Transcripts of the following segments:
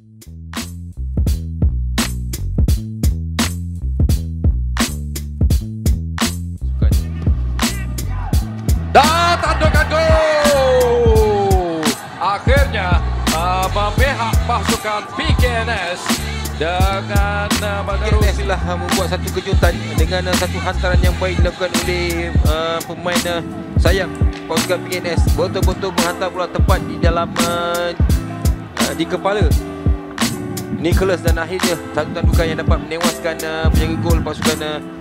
Dan tandukan gol. Akhirnya memihak pasukan PKNS dengan menerusi telah membuat satu kejutan dengan satu hantaran yang baik dilakukan oleh pemain sayap pasukan PKNS. Betul-betul menghantar bola tepat di dalam di kepala Nicholas dan akhirnya satu tandukan yang dapat menewaskan penjaga gol pasukan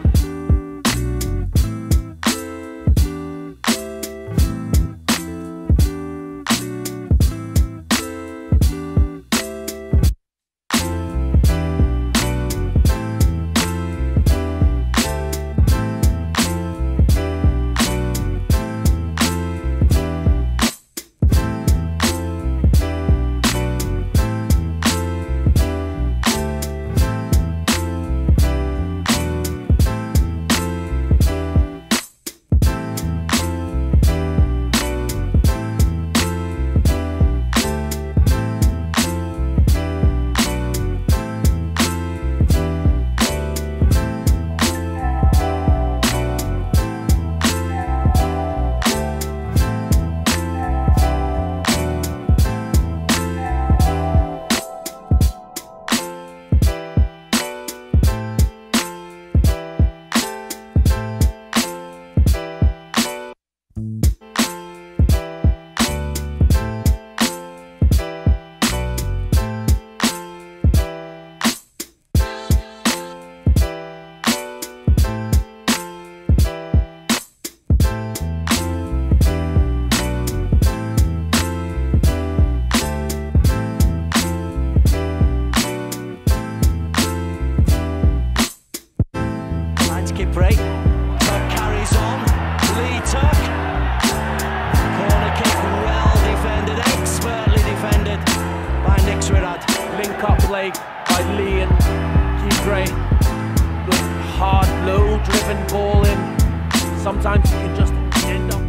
break. Tuck carries on. Lee Tuck. Corner kick well defended, expertly defended by Nick Swirat. Link up play by Lee and Keith Gray. Good, hard, low-driven ball in. Sometimes you can just end up.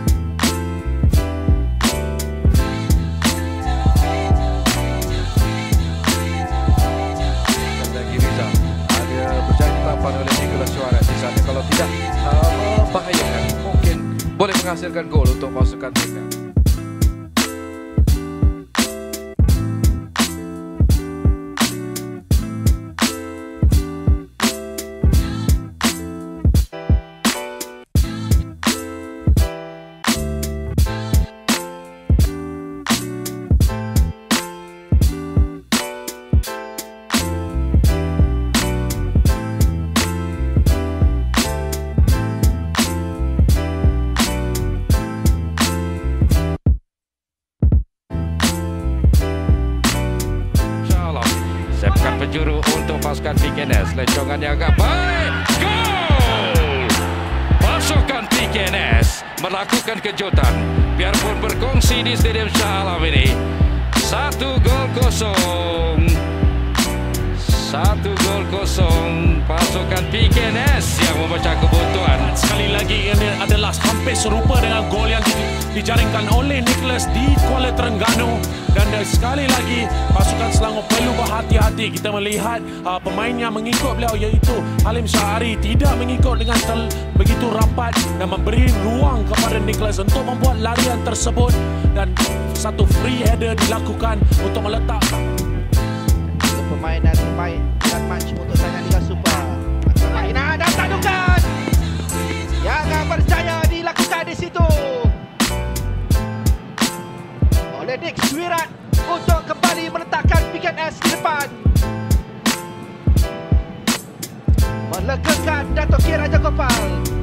Oleh Nicholas Suarez di sana, kalau tidak membahayakan, mungkin boleh menghasilkan gol untuk pasukan mereka. Penjuru untuk pasukan PKNS. Lencongan yang agak baik. Gol! Pasukan PKNS melakukan kejutan. Biarpun berkongsi di Stadium Shah Alam ini. 1-0. 1-0 pasukan PKNS yang memecah kebuntuan. Sekali lagi ini adalah hampir serupa dengan gol yang dijaringkan oleh Nicholas di Kuala Terengganu. Dan sekali lagi pasukan Selangor perlu berhati-hati. Kita melihat pemain yang mengikut beliau iaitu Halim Syahari tidak mengikut dengan begitu rapat dan memberi ruang kepada Nicholas untuk membuat larian tersebut. Dan satu free header dilakukan untuk meletak permainan terbaik dan match untuk tayangan Liga Super. Permainan dan tandukan yang berjaya dilakukan di situ oleh Nick Swirat untuk kembali meletakkan PKNS di depan, melegakan Dato' K. Raja Gopal.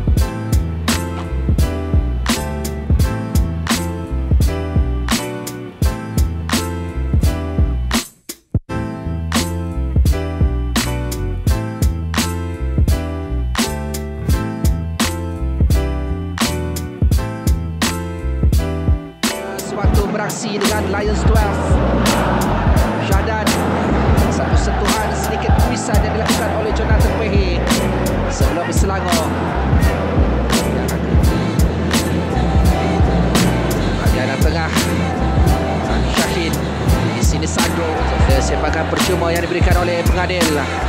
Beraksi dengan Lions 12. Syahadan, satu sentuhan sedikit tulisan yang dilakukan oleh Jonathan Pehe sebelum Selangor. Bahagian tengah Syahid di sini Sandro Sepakan percuma yang diberikan oleh pengadil.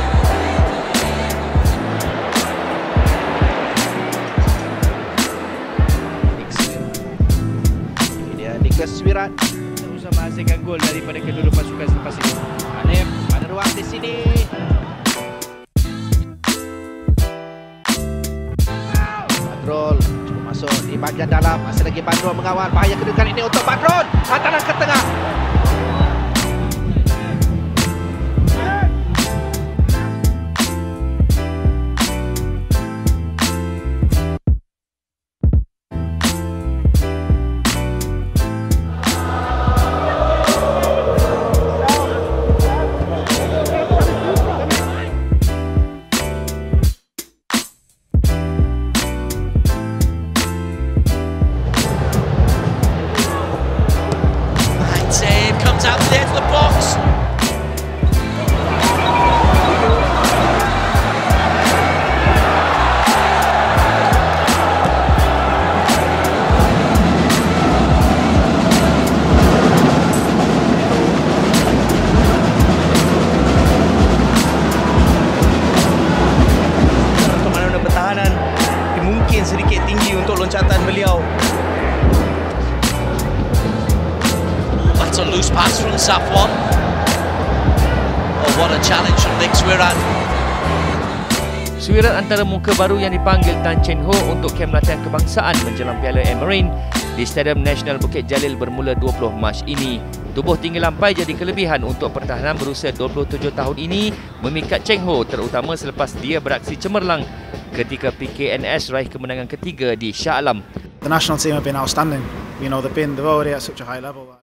Ini dia Nicholas Wirat. Usah menghasilkan gol daripada kedua pasukan selepas ini. Hanif, ada ruang di sini. Badrul cuba masuk di bahagian dalam. Masih lagi Badrul mengawal. Bahaya kedudukan ini untuk Badrul. Hantaran ke tengah. Out to the edge of the box. Permainan pertahanan mungkin sedikit tinggi untuk loncatan beliau. That's a loose pass from Safwan. Oh, what a challenge from Nick Swirat. Swirat antara muka baru yang dipanggil Tan Chen Ho untuk kem latihan kebangsaan menjelang Piala Emirain di Stadium Nasional Bukit Jalil bermula 20 Mac ini. Tubuh tinggi lampai jadi kelebihan untuk pertahanan berusia 27 tahun ini memikat Cheng Ho, terutama selepas dia beraksi cemerlang ketika PKNS raih kemenangan ketiga di Shah Alam. The national team have been outstanding. You know, they've already at such a high level.